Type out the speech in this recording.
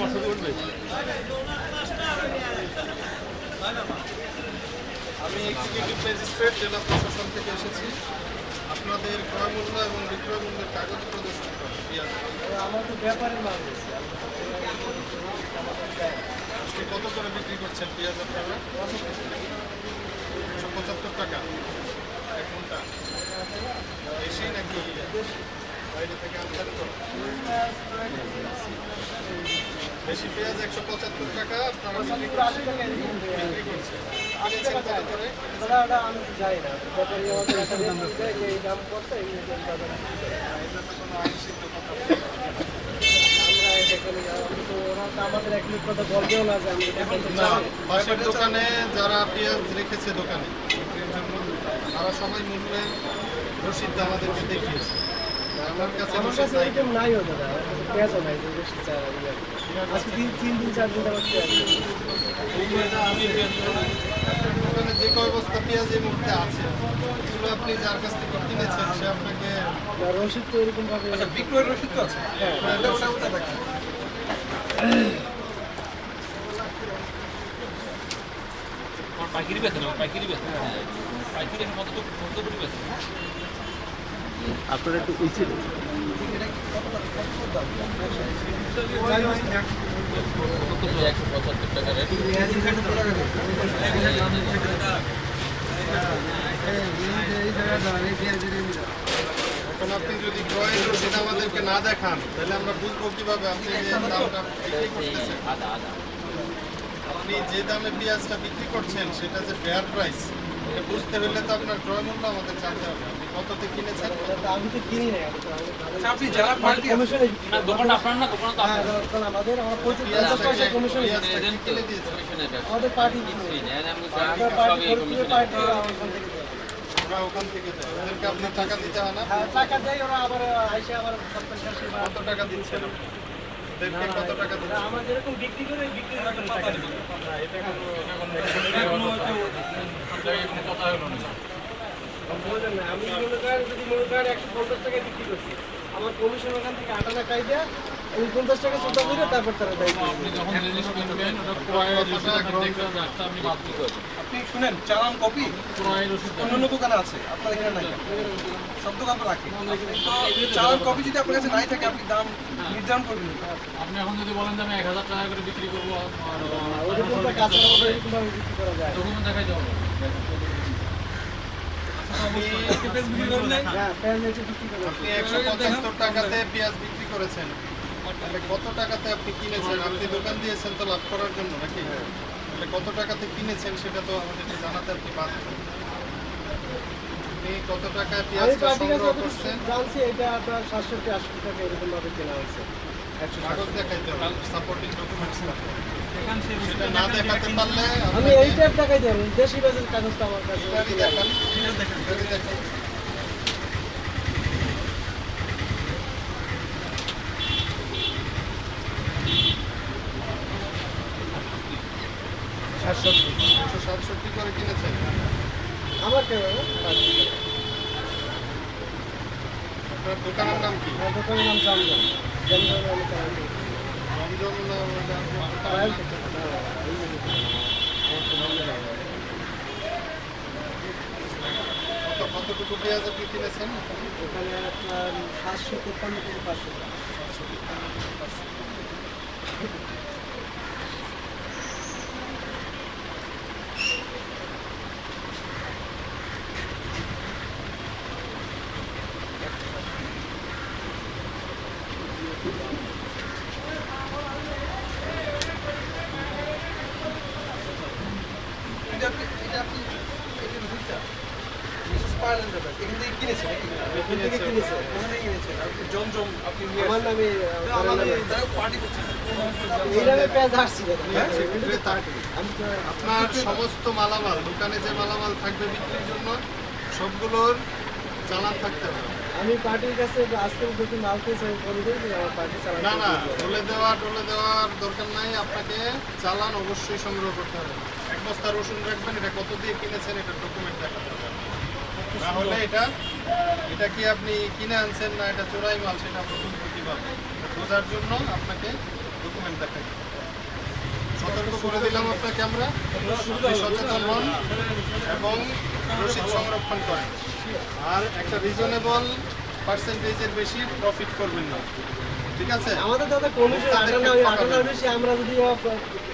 আমি executive magistrate জেলা প্রশাসন থেকে এসেছি আপনাদের ক্রয় মূল্য এবং বিক্রয় মূল্যের কাগজ প্রদর্শন করেন। আমার তো ব্যাপারে মাল আজকে কত করে বিক্রি করছেন পেঁয়াজ আপনারা? 175 টাকা এক ঘন্টা। বেশি নাকি বাইরে থেকে আমদানি করা? বেশি পেঁয়াজ 175 টাকা আপনারা বিক্রি করছেন। আমি যাই না এই দাম করছে আমাদের এক কথা বলবেও না যে পাশের দোকানে যারা পেঁয়াজ রেখেছে দোকানে বিক্রির জন্য তারা সবাই মূল্যের রসিদ আমাদেরকে দেখিয়েছে। আমার কাছে এরকম নাই হতো না, পেঁয়াজও নাই আজকে 3-4 দিন দোকানে যে কয় বস্তা পেঁয়াজ এই মুহূর্তে আছে এগুলো আপনি যার কাছ থেকে কিনেছেন সে আপনাকে রসিদ তো এরকম ভাবে বিক্রয়ের রসিদ তো আছে। পাইকারি বেচেন পাইকারি কত করে বেচেন আপনারা একটু ইচ্ছে 175 টাকা রেট। এখন আপনি যদি ক্রয়ের রসিদ আমাদেরকে না দেখান তাহলে আমরা বুঝবো কিভাবে আপনি যে দামটা বিক্রি করতেছেন। আপনি যে দামে পেঁয়াজটা বিক্রি করছেন সেটা যে ফেয়ার প্রাইস এটা বুঝতে হলে তো আপনার ক্রয় মূল্য আমাদের জানতে হবে। আপনি কততে কিনেছেন? আমি তো কিনি না, আপনি যারা পার্টি কমিশনে দোকান আপনার না, দোকান তো আপনার। আমাদের আমার 50 পয়সা কমিশন কিনে দিয়েছে আমাদের পার্টি আমরা ওখান থেকে যাই। ওদেরকে আপনি টাকা দিতে হয় না? টাকা দেয় ওরা, আবার আইসে আবার কত টাকা দিচ্ছেন? ওদেরকে কত টাকা দিচ্ছেন? আমার যেরকম বিক্রি করে বিক্রি করে টাকা দিবে। আমি মনে করেন যদি মনে করেন 150 টাকায় বিক্রি করছি, আমার কমিশন ওখান থেকে 8 টাকা খাই দেয়, আমি 50 টাকা চোদ্দা করে তারপর তারা দেয়। আপনি যখন জিনিস কিনবেন ওটা ক্রয় রসিদ দেখবেন, একটা আপনি বাদ করবেন। আপনি শুনেন, চালান কপি ক্রয় রসিদ অন্যান্য দোকানে আছে, আপনার এখানে নাই। সব দোকান তো রাখে। চালান কপি যদি আপনার কাছে নাই থাকে, আপনি দাম নির্ধারণ করবেন। আপনি এখন যদি বলেন যে আমি 1000 টাকা করে বিক্রি করবো, ওরকমটা কাঁচা হবে, এরকমভাবে বিক্রি করা যায়। ডকুমেন্ট দেখাই যাবো। হ্যাঁ, পেঁয়াজ একটু বিক্রি করে। আপনি 175 টাকাতে পেঁয়াজ বিক্রি করেছেন, তাহলে কত টাকাতে আপনি কিনেছেন? আপনি দোকান দিয়েছেন তো লাভ করার জন্য নাকি? তাহলে কত টাকাতে কিনেছেন সেটা তো আমাদেরকে জানাতে আপনি বাধ্য। আপনি কত টাকায় পেঁয়াজটা সংগ্রহ করছেন জানছি, এটা আপনার 780 টাকা এরকম ভাবে কেনা হয়েছে। কাগজ দেখাইতে হবে, সাপোর্টিং ডকুমেন্টস সেটা না দেখাতে পারলে আমি এইটার টাকাই দেব, দেশি বাজার কাগজটা আমার কাছে দেখান। দেখান 167 করে কিনেছেন। আমার কেন আপনার দোকানের নাম কি? দোকানের নাম জমজম। জমজম কতটুকু পেঁয়াজ আপনি কিনেছেন? ওখানে আপনার 753 থেকে 500 টাকা। জমজম আপনি আমার নামে পার্টি করছেন। এই নামে পেঁয়াজ আসছি আপনার সমস্ত মালামাল দোকানে যে মালামাল থাকবে বিক্রির জন্য সবগুলোর চালান থাকতে হবে। আমি পার্টির কাছে আজকে যদি মাল পেয়েছি আমি বলে দিই যে আমার পার্টি চালান। না না, টলে দেওয়ার দরকার নাই। আপনাকে চালান অবশ্যই সংগ্রহ করতে হবে। এক বস্তা রসুন রাখবেন, এটা কত দিয়ে কিনেছেন এটা ডকুমেন্ট দেখাতে হবে। না হলে এটা কি আপনি কিনে আনছেন না এটা চোরাই মাল সেটা আমরা বুঝবো কিভাবে? বোঝার জন্য আপনাকে ডকুমেন্ট দেখাতে হবে। করে দিলাম আপনাকে আমরা। আপনি সচেতন হন এবং রসিদ সংরক্ষণ করেন, আর একটা রিজনেবল পার্সেন্টেজের বেশি প্রফিট করবেন না, ঠিক আছে? আমাদের দাদা কমিশন 58 বেশি, আমরা যদি